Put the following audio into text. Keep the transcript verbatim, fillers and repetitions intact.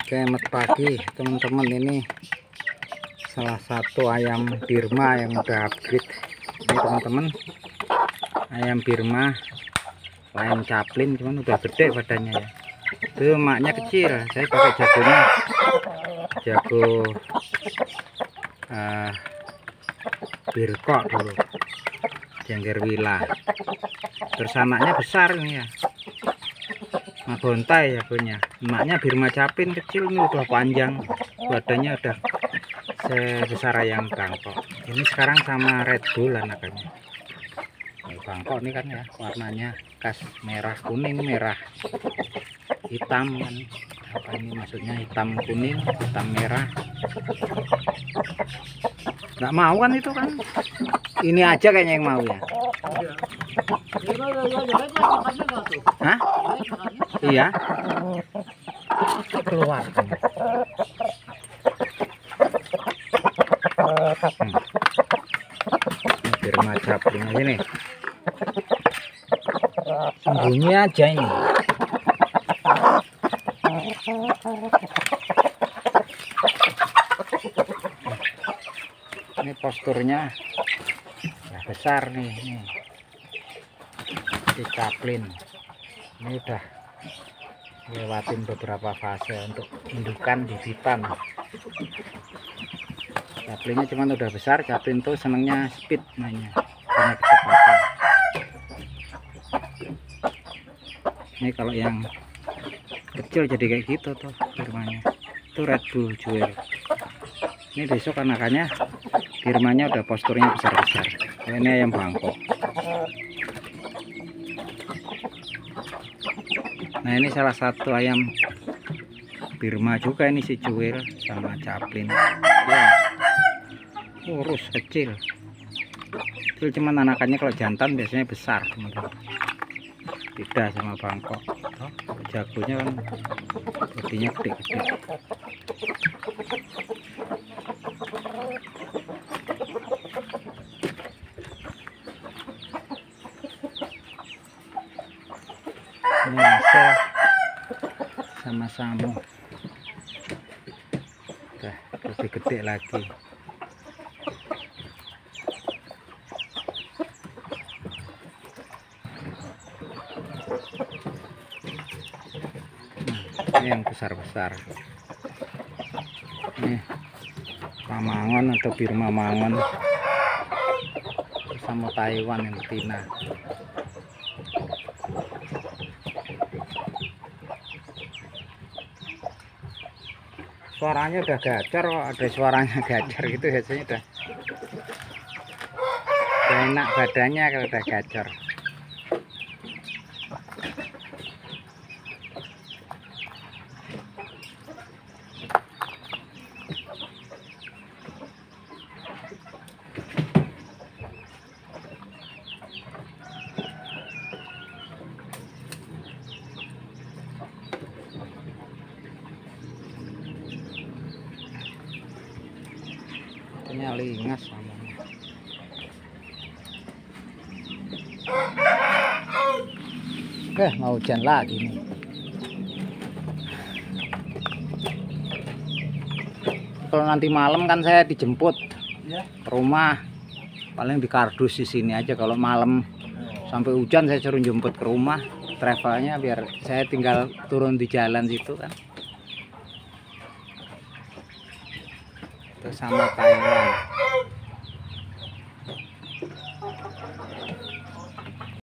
Selamat pagi teman-teman, ini salah satu ayam Birma yang udah upgrade ini teman-teman. Ayam Birma lain caplin, cuman udah gede badannya ya. Itu maknya kecil, saya pakai jagonya jago uh, Birkok dulu, Jangger Wila. Terus anaknya besar ini ya, Mabontai ya punya. Emaknya Birma Capin kecil, ini udah panjang, badannya udah sebesar ayam Bangkok. Ini sekarang sama Red Bull anakannya. Bangkok ini kan ya warnanya khas merah kuning merah hitam kan. Apa ini maksudnya, hitam kuning hitam merah? Nggak mau kan itu kan? Ini aja kayaknya yang mau ya. Hah? Iya. Keluar. Hmm. Birma Capin ini. Sembunyi aja ini. Ini posturnya ya besar nih, nih. Di Caplin ini udah lewatin beberapa fase untuk indukan bibitan. Caplinnya cuman udah besar. Caplin tuh senengnya speed mainnya, punya kecepatan. Ini kalau yang kecil jadi kayak gitu tuh Birmanya, itu Red Bull Jewel. Ini besok anakannya Birmanya udah posturnya besar-besar. Ini ayam Bangkok. Nah ini salah satu ayam Birma juga, ini si Jewel sama Caplin ya, kurus kecil kecil, cuman anakannya kalau jantan biasanya besar teman-teman, beda sama Bangkok. Oh, jagonya kan bodinya gede-gede. Ini hasil sama Samu udah lebih gede lagi. Nah, ini yang besar-besar, ini Pamangon atau Birma Mangon sama Taiwan yang betina. Suaranya udah gacor kok, ada suaranya gacor gitu biasanya udah, udah enak badannya kalau udah gacor. Ini lingas namanya. Eh, mau hujan lagi nih. Kalau nanti malam kan saya dijemput ke rumah, paling di kardus di sini aja. Kalau malam sampai hujan saya suruh jemput ke rumah, travelnya biar saya tinggal turun di jalan situ kan. Itu sama Taiwan.